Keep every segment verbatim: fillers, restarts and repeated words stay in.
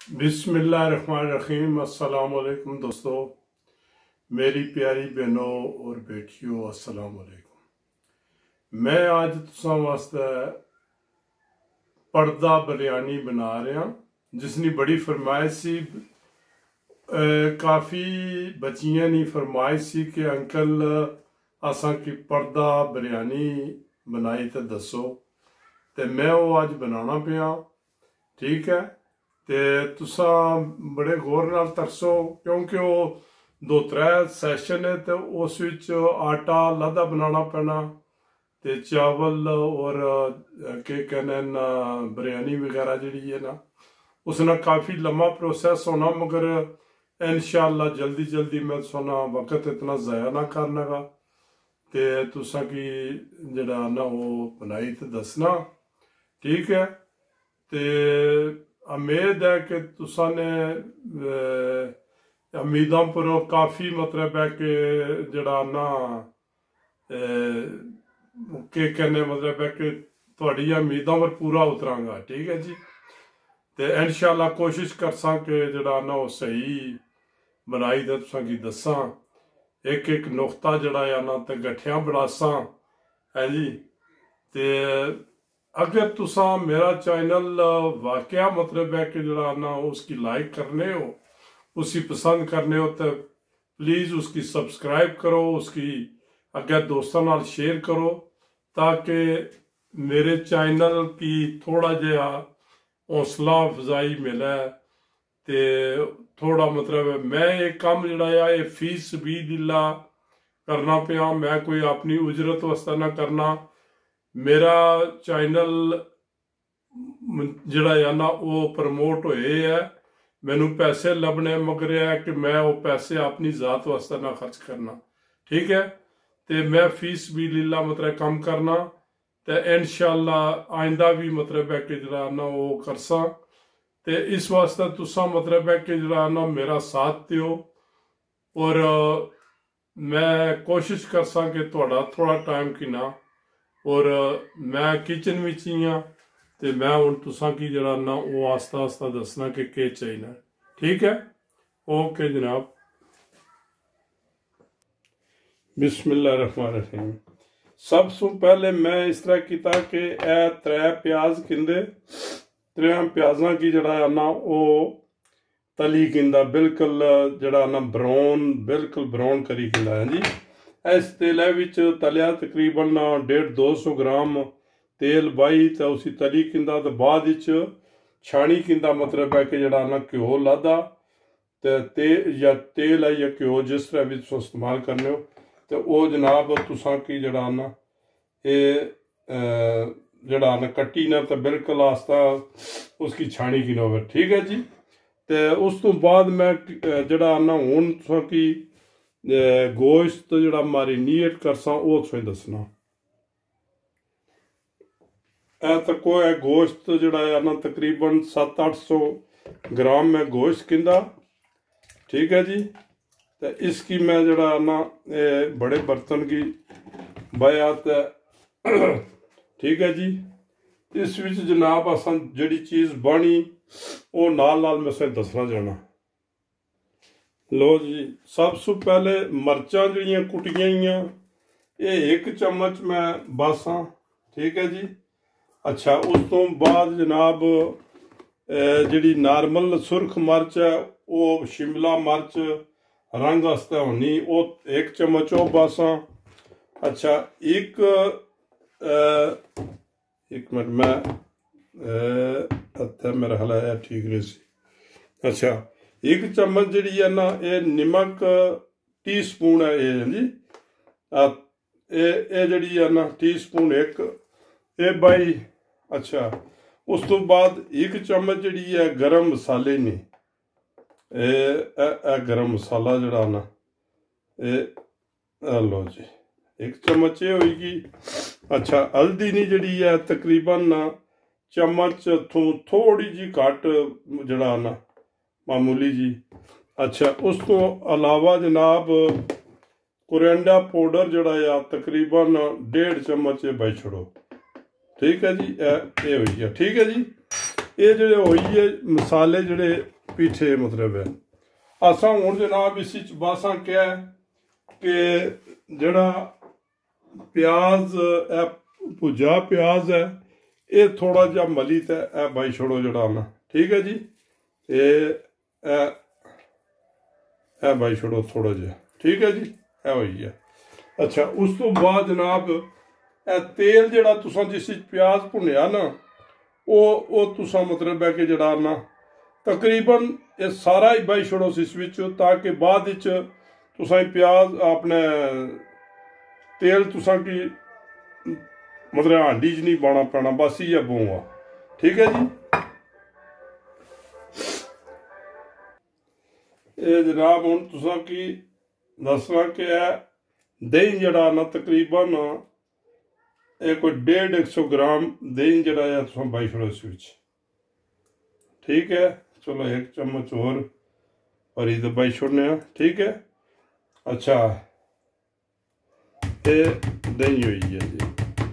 बिस्मिल्लाहिर्रहमानिर्रहीम। अस्सलाम वालेकुम दोस्तों, मेरी प्यारी बहनों और बेटियों, अस्सलाम वालेकुम। मैं आज तुसां वास्ते पर्दा बिरयानी बना रहा, जिसनी बड़ी फरमाइश सी। काफ़ी बच्चियां नी फरमाइश सी कि अंकल असां की पर्दा बिरयानी बनाई तो दसो, तो मैं वो अज बनाना पिया। ठीक है, ते तुसा बड़े गौर नाल तरसो, क्योंकि वो दो त्रै सैशन है, तो उस विच आटा लादा बनाना पैना, ते चावल और के कहने ना बिरयानी वगैरह जी है ना, उसना काफ़ी लम्बा प्रोसैस होना। मगर इंशाअल्लाह जल्दी जल्दी मैं सोना वक्त इतना ज़ाया ना करना गा, ते तुसा की जड़ा ना वो बनाई तो दसना। ठीक है, ते उम्मीद है कि तुसा ने उम्मीदां पर काफ़ी मतलब है कि जड़ा ना के कहने मतलब है कि थोड़ी उम्मीदां पर पूरा उतरांगा। ठीक है जी, तो इंशाअल्लाह कोशिश करसा कि जड़ा ना वो सही बनाई तो तुसा की दसा, एक एक नुकता जड़ा है ना तो गठिया बढ़ासा है जी। ते अगर तुसा मेरा चैनल वाकया मतलब है कि जड़ा ना उसकी लाइक करने हो, उसकी पसंद करने हो, तो प्लीज़ उसकी सब्सक्राइब करो, उसकी अगर दोस्तों नाल शेयर करो, ताकि मेरे चैनल की थोड़ा जहा हौसला अफजाई मिले। ते थोड़ा मतलब मैं एक काम जड़ा है ये फीस भी दिला करना पिया, मैं कोई अपनी उजरत वास्ते ना करना। मेरा चैनल जड़ा है ना वो प्रमोट होए है, मैनू पैसे लभने, मगर है कि मैं वो पैसे अपनी जात वास्ते ना खर्च करना। ठीक है, तो मैं फीस भी लीला मतलब कम करना, तो इंशाअल्लाह आइंदा भी मतलब है कि जड़ा ना वो करसा। तो इस वास्ते तुसा मतलब है कि जड़ा ना मेरा साथ दियो, और मैं कोशिश करसा कि थोड़ा थोड़ा टाइम की ना, और मैं किचन में ही हाँ, तो मैं हूँ तुसा की जड़ा ना वो आस्ता आस्ता दसना कि के चाहिए। ठीक है, ओके जनाब। बिस्मिल्लाहिर्रहमानिर्रहीम। सब सु पहले मैं इस तरह किया कि ए त्रै प्याज किंदे, त्रै प्याजा की जड़ा ना वो तली किंदा बिल्कुल जड़ा ना ब्राउन, बिल्कुल ब्राउन करी किंदा है जी। इस तेलै विच तलिया तकरीबन डेढ़ दो सौ ग्राम तेल बाई, तो उसी तली किंदा, तो बाद विच छाणी किंदा मतलब है कि जड़ा ना घ्यो लादा, तो ते या तेल है या घ्यो जिस तरह भी तुस इस्तेमाल करने हो, तो वो जनाब तुसा की जड़ा ना ये जड़ा ना कट्टी ना, तो बिल्कुल आस्ता उसकी छाणी की नोवे। ठीक है जी, तो उस तो बाद मैं जड़ा ना हुण तुसा की गोश्त जड़ा मैरिनेट करसा वो तुसें दसना। ए तको है गोश्त जड़ा है ना तकरीबन सत्त अठ सौ ग्राम में गोश्त किंदा। ठीक है जी, तो इसकी मैं जड़ा ना बड़े बर्तन की बयात है। ठीक है जी, इस विच जनाब असां जड़ी चीज़ बनी वो नाल नाल मैं तुसें दसना जाना। लो जी, सब सु पहले मर्चां जड़ियां कुटियां ये एक चम्मच मैं बस हाँ। ठीक है जी, अच्छा उस तो बाद जनाब जी नॉर्मल सुरख मर्च है, वो शिमला मर्च रंग वास्ते होनी, वो एक चम्मच वो बस हाँ। अच्छा एक आ, एक मिनट मैं अच्छा मेरा ख्याल है ठीक रही सी। अच्छा एक चम्मच जी है ना ये नमक टी स्पून है ये जी, ये जी है ना टी स्पून एक ये बाई। अच्छा उस तो बाद एक चम्मच जी है गर्म मसाले ने, ए गर्म मसाला जड़ा ना ये लो जी एक चम्मच ये होगी। अच्छा हल्दी नी जड़ी है तकरीबन ना चम्मच थू थोड़ी जी घट जड़ा ना मामूली जी। अच्छा उस तो अलावा जनाब कोरिएंडर पाउडर जड़ा है तकरीबन डेढ़ चम्मच पाई छोड़ो। ठीक है जी, ये हुई है। ठीक है जी, ये जड़े हुई है मसाले जड़े पीछे मतलब है असा हूँ जनाब इस बासा क्या है कि जड़ा प्याज ए भुजा प्याज है ये थोड़ा जा मली तो ए बाई छोड़ो जड़ा ना ठीक है जी ये ए ए बाई छोड़ो थोड़ा जा ठीक है जी ए हुई है। अच्छा उस तो बाद जनाब ए तेल जड़ा तुसा जिस प्याज भुनिया ना वो वो तुसा मतलब है कि जड़ा ना तकरीबन ये सारा ही बाई छोड़ो इस विच ताकि बाद विच तुसा प्याज अपने तेल तुसा की मतलब हांडी च नहीं पाना पैना बस इयै बोआ ठीक है जी। ये जनाब हुण तुसा की दसना कि दही जड़ा ना तकरीबन ये कोई डेढ़ एक सौ ग्राम दही जड़ा है तुसा बाई छोड़ो इस विच ठीक है। चलो एक चम्मच और भरी तो बाई छोड़ने ठीक है। अच्छा ये दही हुई है जी।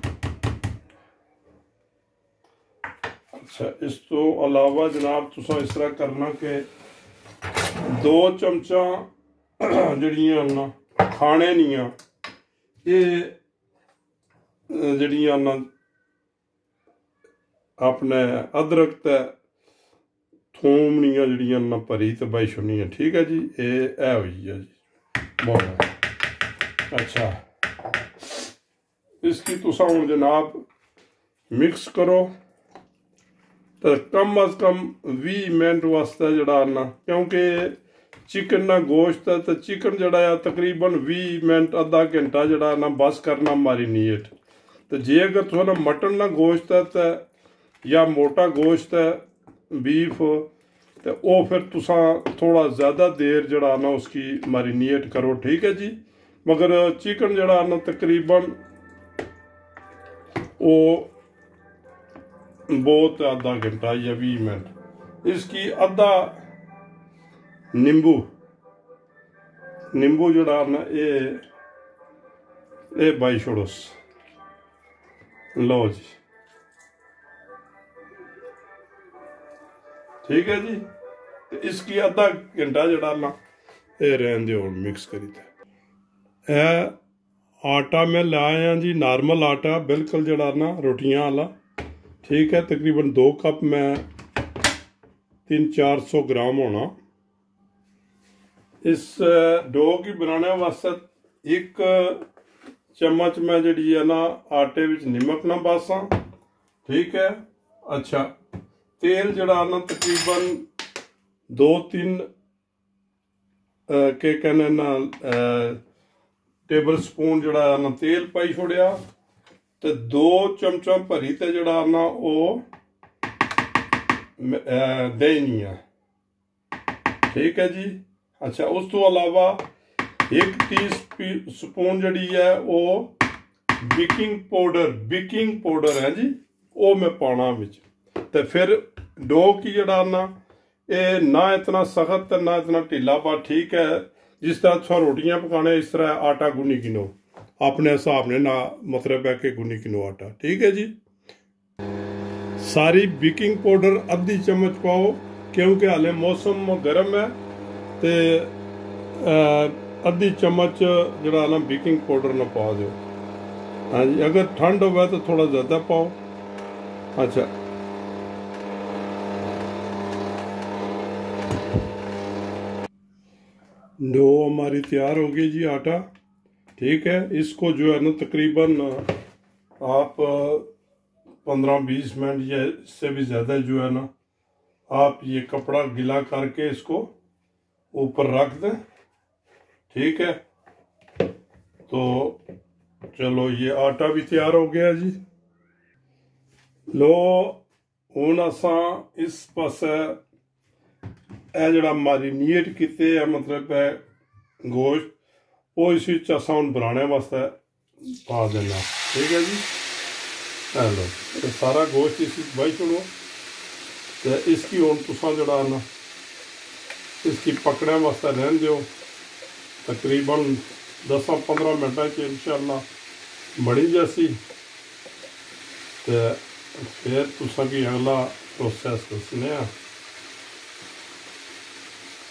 अच्छा इस तो अलावा जनाब तुसा इस तरह करना कि दो चमचा जड़ियां ना खाने नियां ये जड़ियां ना अपने अदरक ते थूम नियां जड़ियां ना भरी तो बाई छोड़नियां ठीक है जी। ये ऐ हुई है जी बहुत अच्छा। इसकी तुसा हुण जनाब मिक्स करो तो कम अज कम भी मिनट वास्ते जड़ा ना क्योंकि चिकन ना गोश्त है तो चिकन जड़ा है तकरीबन भी मिनट अद्धा घंटा जड़ा ना बस करना मैरिनेट। तो जे अगर तुसा ना मटन ना गोश्त है तो या मोटा गोश्त है बीफ तो वो फिर तुसा थोड़ा ज़्यादा देर जड़ा ना उसकी मैरिनेट करो ठीक है जी। मगर चिकन जड़ा ना तकरीबन वो बहुत आधा घंटा या भी मिनट। इसकी अद्धा नींबू नींबू जड़ा ना ये ये बाई छोड़ोस लो जी ठीक है जी। इसकी अद्धा घंटा जड़ा ना ये रहन दो मिक्स करी थे। आटा मैं लाया जी नॉर्मल आटा बिल्कुल जड़ा ना रोटियां वाला ठीक है। तकरीबन दो कप में तीन चार सौ ग्राम होना। इस डो की बनाने वास्ते एक चम्मच में जी है ना आटे विच नमक ना पासा ठीक है। अच्छा तेल जड़ा ना तकरीबन दो तीन के कहने ना टेबल स्पून जड़ा ना तेल पाई छोड़िया तो दो चमचा भरी ते जड़ा ना वो दही नहीं है ठीक है जी। अच्छा उस तो अलावा एक टी स्पून जड़ी है वो बेकिंग पाउडर बेकिंग पाउडर है जी वो मैं पाना विच। तो फिर डो की जड़ा ना ये ना इतना सख्त ना इतना ढीला पा ठीक है। जिस तरह तुम रोटियां पकाने इस तरह आटा गुनी किनो अपने हिसाब ने ना मतलब है कि गुनी किनो आटा ठीक है जी। सारी बेकिंग पाउडर अद्धी चम्मच पाओ क्योंकि हाले मौसम गर्म है तो अद्धी चम्मच जड़ा ना बेकिंग पाउडर ना पा दो। हाँ जी अगर ठंड हो तो थोड़ा ज़्यादा पाओ। अच्छा डो हमारी तैयार हो गई जी आटा ठीक है। इसको जो है ना तकरीबन आप पंद्रह बीस मिनट या इससे भी ज़्यादा जो है ना आप ये कपड़ा गीला करके इसको ऊपर रख दें ठीक है। तो चलो ये आटा भी तैयार हो गया जी। लो हुण असा इस पासे ए जड़ा मैरिनेट किते है मतलब है गोश्त वो इस असा हुण बनाने वास्ते पा देना ठीक है जी। हेलो तो सारा गोश्त इस बाई छोड़ो तो इसकी हुण तुसा जड़ा ना इसकी पकड़ने वास्ते रहन दो तकरीबन दस पंद्रह मिनट इंशाअल्लाह बनी जैसी। तो फिर तुसा की अगला प्रोसैस दसने।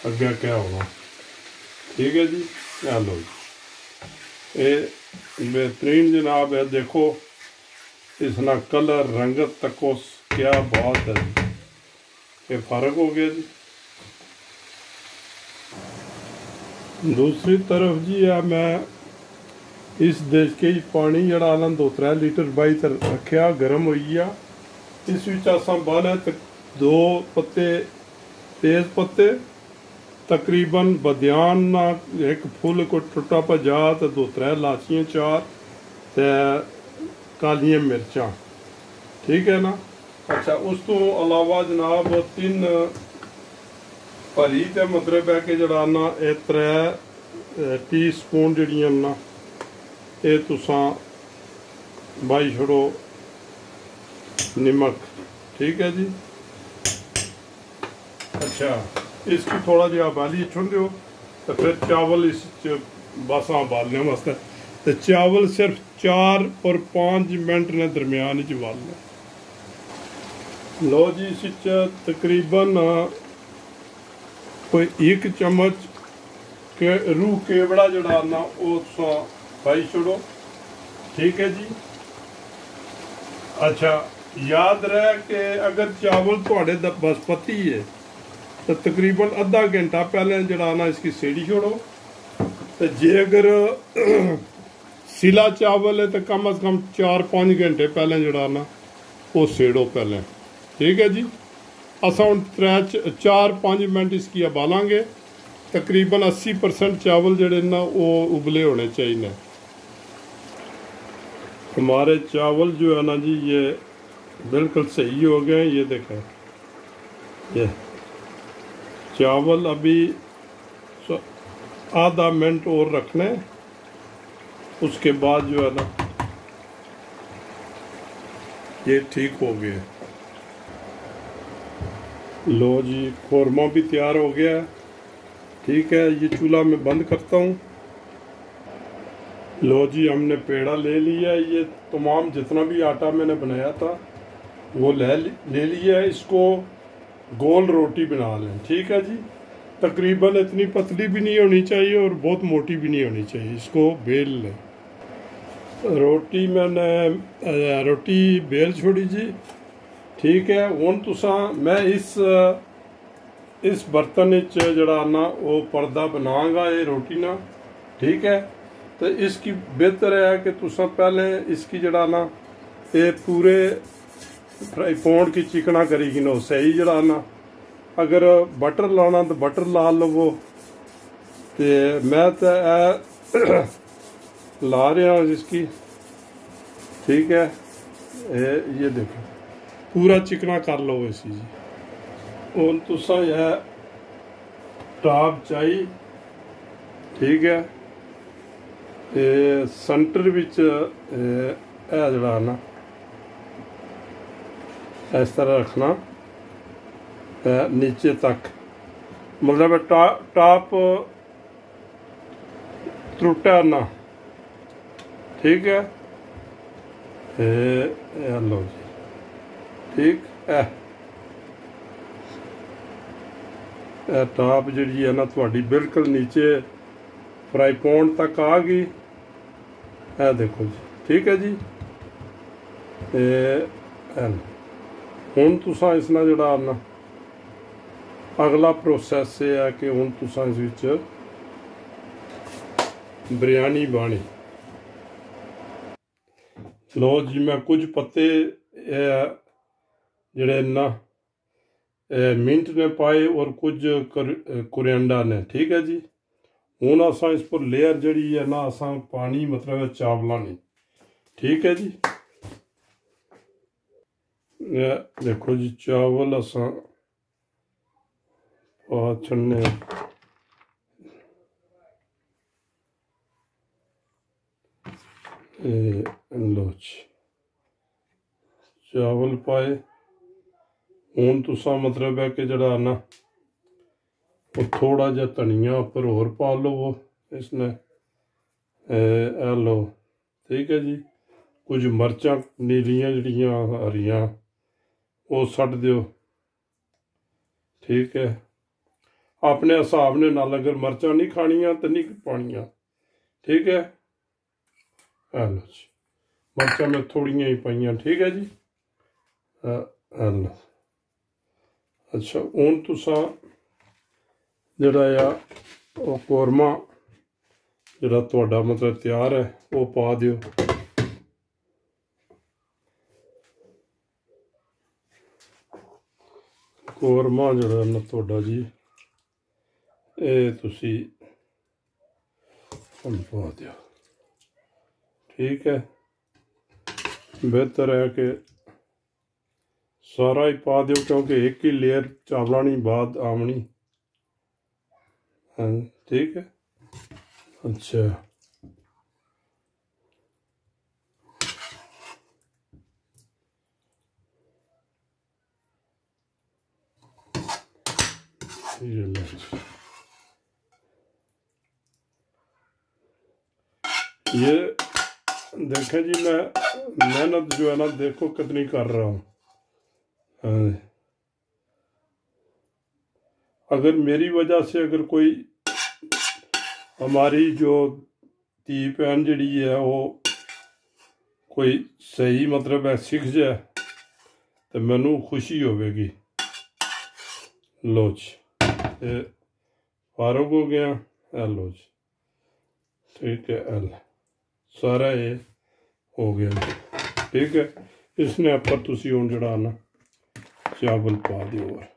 अगे क्या होना। ठीक है जी, आ लो ये बेहतरीन जनाब है। देखो इसना कलर रंगत तको क्या बात है, ये फ़र्क हो गया जी। दूसरी तरफ जी है मैं इस देश के पानी जड़ा ना दो त्रै लीटर बाई तर रखा गर्म हो गया। इस विच असां बाला दो पत्ते तेज पत्ते, तकरीबन बदयान ना एक फुल को टुटा भजा, तो दो त्रै लाचियां चार, ते कालियां मिर्चां। ठीक है ना। अच्छा उस तो अलावा जनाब तीन भरी ते मतलब है कि जड़ा ना ये त्रै टी स्पून जड़ियां ना ये तुसां बाई छोड़ो नमक। ठीक है जी। अच्छा इसकी थोड़ा जिहा उबाली छुड़ दो, तो फिर चावल इस बस उबालने वास्ते, तो चावल सिर्फ चार और पाँच मिनट ने दरम्यान च उबालना। लो जी इस तकरीबन कोई एक चम्मच के रूह केवड़ा जड़ा ना वो पाई छोड़ो। ठीक है जी। अच्छा याद रहे कि अगर चावल थोड़े बासमती है तो तकरीबन अद्धा घंटा पहले जड़ा ना इसकी सेड़ी छोड़ो, तो जे अगर सिला चावल है तो कम अज़ कम चार पाँच घंटे पहले जड़ा ना वो सेड़ो पहले। ठीक है जी। असा हम त्रै चार पाँच मिनट इसकी उबालेंगे। तकरीबन अस्सी परसेंट चावल जड़े ना वो उबले होने चाहिए। हमारे चावल जो है ना जी ये बिल्कुल सही हो गए। ये देखें ये चावल अभी आधा मिनट और रखने, उसके बाद जो है ना ये ठीक हो गया। लो जी कौरमा भी तैयार हो गया है। ठीक है ये चूल्हा में बंद करता हूँ। लो जी हमने पेड़ा ले लिया। ये तमाम जितना भी आटा मैंने बनाया था वो ले ले लिया है। इसको गोल रोटी बना लें। ठीक है जी। तकरीबन इतनी पतली भी नहीं होनी चाहिए और बहुत मोटी भी नहीं होनी चाहिए। इसको बेल लें। रोटी मैंने रोटी बेल छोड़ी जी। ठीक है हुण तुसां मैं इस इस बर्तन जड़ा ना वो पर्दा बनागा ये रोटी ना। ठीक है तो इसकी बेहतर है कि तुसां पहले इसकी जड़ा ना ये पूरे फ्राई पैन की चिकना करी कि नो सही जड़ा ना। अगर बटर लाना तो बटर ला लवो, तो मैं तो ला रहा हूँ इसकी। ठीक है ये ये देखो पूरा चिकना कर लो इसी जी। हूँ तुसा यह टाप चाहिए। ठीक है ये सेंटर विच है जड़ा ना इस तरह रखना नीचे तक, मतलब टा, टाप त्रुटा ना। ठीक है ए, लो जी। ठीक है ए टाप जी है ना थोड़ी बिल्कुल नीचे फ्राई पैन तक आ गई है। देखो जी। ठीक है जी। हुण तुसां इसना जड़ा ना अगला प्रोसैस ये है कि हुण तुसां इस विच बिरयानी बानी। लो जी मैं कुछ पत्ते जड़े ना मिंट ने पाए और कुछ कुरिएंडर ने। ठीक है जी। हुण असां इस पर लेयर जड़ी है ना असां पानी मतलब चावलों ने। ठीक है जी। देखो जी चावल असां पा छन्ने लो जी चावल पाए। हुण तुसां मतलब है कि जड़ा ना वो थोड़ा जा धनिया उपर होर पा लो वो इसने ए लो। ठीक है जी। कुछ मर्चां नीलियां जड़ियां हरियां वो सट दियो। ठीक है अपने हिसाब ने नाल, अगर मर्चा नहीं खानियां तो नहीं पानियां, ठीक है। हेलो जी, मर्चा मैं थोड़ियां ही पाइयां, ठीक है जी। हेलो अच्छा, हूँ तुसा जिहड़ा आ वो कौरमा जिहड़ा तुहाडा मतलब तैयार है वो पा दिओ। कौरमा जिहड़ा ना तुहाडा जी ये तुसी पा दिओ, ठीक है। बेहतर है कि सारा ही पा दिओ, क्योंकि एक ही लेयर चावलानी बाद आमनी, हाँ ठीक है। अच्छा ये ले, ये देखें जी, मैं मेहनत जो है ना देखो कितनी कर रहा हूँ। अगर मेरी वजह से अगर कोई हमारी जो धी भैन जी है वो कोई सही मतलब है सीख जाए तो मैनू खुशी होगी। लो जी फारूक हो गया, लो जी ठीक है, एल सारा ये हो गया, ठीक है। इसने ऊपर तुसी हुण जिहड़ा ना चावल पा दिओ और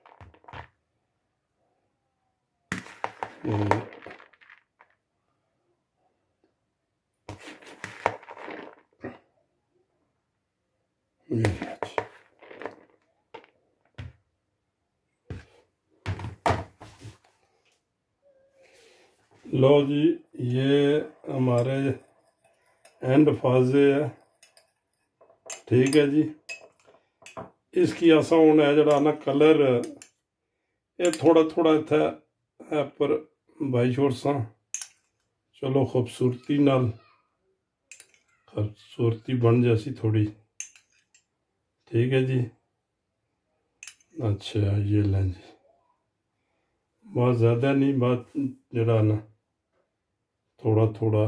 लो जी, ये हमारे एंड फाजे है, ठीक है जी। इसकी असा हूँ है जरा ना कलर ये थोड़ा थोड़ा इत्थे है पर भाई छोड़ सा, चलो खूबसूरती नाल खूबसूरती बन जैसी थोड़ी, ठीक है जी। अच्छा ये लें जी, बहुत ज़्यादा नहीं, बात जरा ना थोड़ा थोड़ा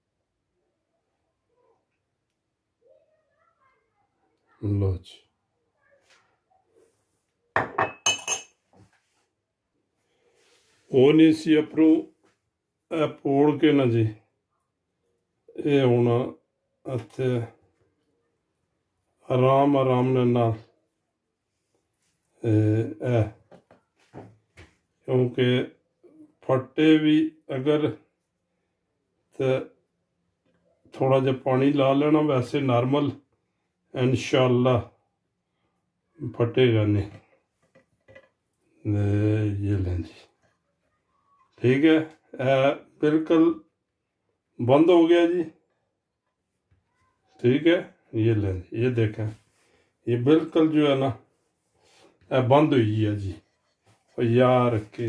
लो जी। वो नहीं सी अपरू पोड़ के ना जी ये होना इत्थे आराम आराम ना ए, क्योंकि फटे भी अगर तो थोड़ा जा पानी ला लेना, वैसे नॉर्मल इंशाल्लाह फटेगा नहीं। ये लें जी, ठीक है। ए, बिल्कुल बंद हो गया जी, ठीक है। ये लें, ये देखें, ये बिल्कुल जो है ना ए, बंद हुई है जी। यार के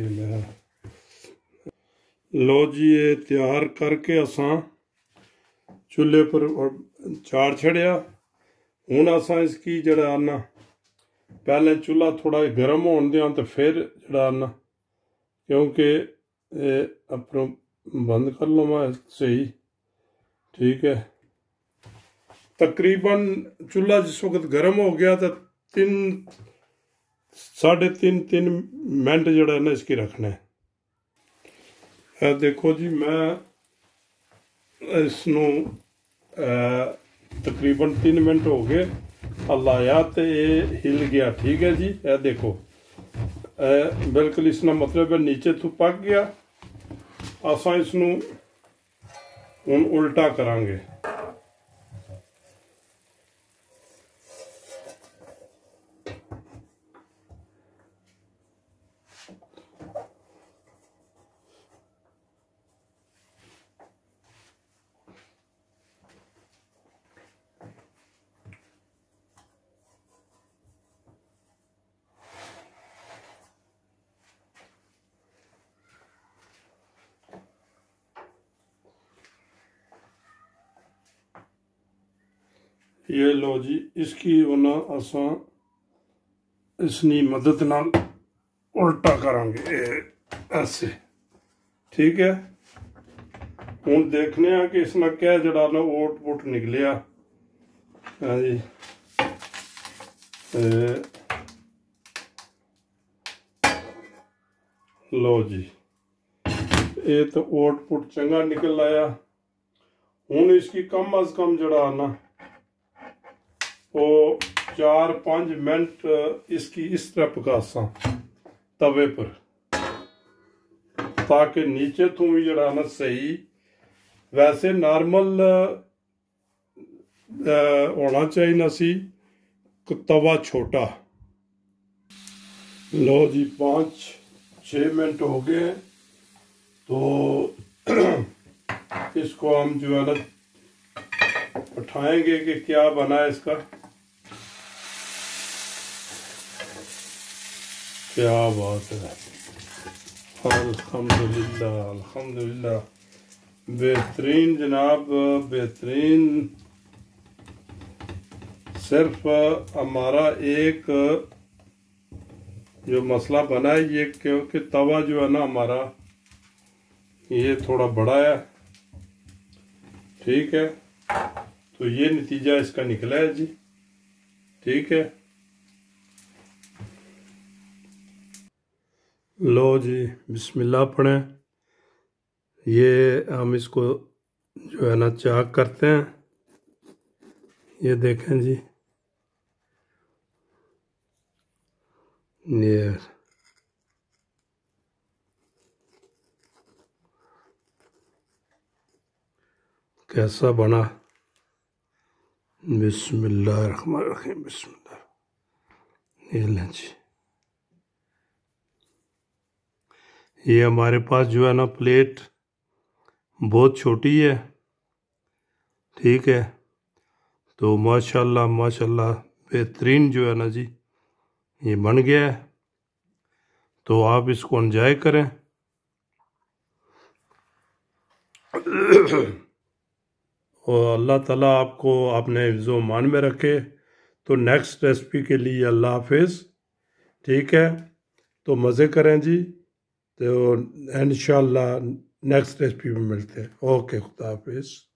लो जी, ये तैयार करके असा चूल्हे पर चार छड़िया। हूँ असा इसकी जड़ा ना पहले चूल्हा थोड़ा गर्म होने दिया तो फिर जड़ा ना, क्योंकि अपनों बंद कर लो मैं सही, ठीक है। तकरीबन चूल्हा जिस वक्त गर्म हो गया तो तीन साढ़े तीन तीन मिनट जड़ा ना इसकी रखना है। देखो जी, मैं इसनों तकरीबन तीन मिनट हो गए हलाया तो ये हिल गया, ठीक है जी। यह देखो ए, बिल्कुल इसना मतलब है नीचे तो पक गया। असा इसनों हुण उल्टा करांगे। ये लो जी, इसकी होना असा इसनी मदद नाल उल्टा करांगे। ऐसे ठीक है। हूँ देखने कि इसना क्या जड़ा ना ओट पुट निकलिया। हाँ जी ए, लो जी ये तो ओट पुट चंगा निकल आया। हूँ इसकी कम अज कम जड़ा ना वो चार पाँच मिनट इसकी इस तरह पकासा तवे पर, ताकि नीचे तू भी जड़ा ना सही। वैसे नॉर्मल होना चाहिए ना सी तवा छोटा। लो जी पाँच छः मिनट हो गए तो इसको हम जो है ना उठाएंगे कि क्या बना है इसका। क्या बात है, अल्हम्दुलिल्लाह अल्हम्दुलिल्लाह, बेहतरीन जनाब बेहतरीन। सिर्फ हमारा एक जो मसला बना है ये क्योंकि तवा जो है ना हमारा ये थोड़ा बड़ा है, ठीक है। तो ये नतीजा इसका निकला है जी, ठीक है। लो जी बिस्मिल्लाह पढ़ें। ये हम इसको जो है ना चाक करते हैं। ये देखें जी, ये कैसा बना। बिस्मिल्लाहिर्रहमानिर्रहीम बिस्मिल्लाह। ये लें जी, ये हमारे पास जो है ना प्लेट बहुत छोटी है, ठीक है। तो माशाल्लाह माशाल्लाह बेहतरीन जो है ना जी ये बन गया है। तो आप इसको एंजॉय करें। और अल्लाह ताला आपको अपने हिफ्ज़ो मान में रखे। तो नेक्स्ट रेसिपी के लिए अल्लाह हाफिज़, ठीक है। तो मज़े करें जी। तो इंशाअल्लाह नेक्स्ट रेसिपी में मिलते हैं। ओके, खुदा हाफिज़।